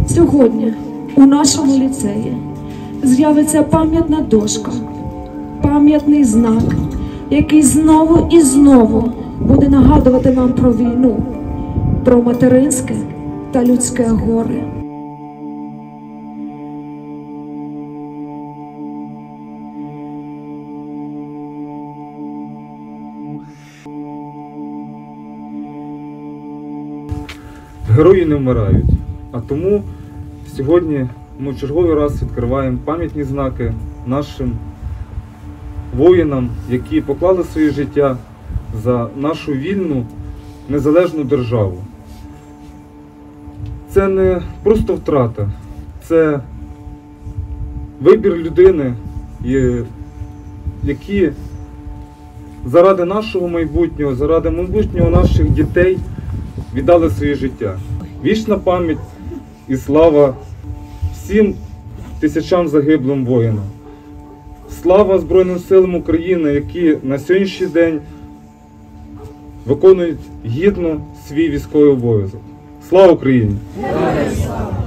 Сьогодні у нашому ліцеї з'явиться пам'ятна дошка, пам'ятний знак, який знову і знову буде нагадувати нам про війну, про материнське та людське горе. Герої не вмирають, а тому сьогодні ми в черговий раз відкриваємо пам'ятні знаки нашим воїнам, які поклали своє життя за нашу вільну, незалежну державу. Це не просто втрата, це вибір людини, які заради нашого майбутнього, заради майбутнього наших дітей віддали своє життя. Вічна пам'ять і слава всім тисячам загиблим воїнам. Слава Збройним силам України, які на сьогоднішній день виконують гідно свій військовий обов'язок. Слава Україні!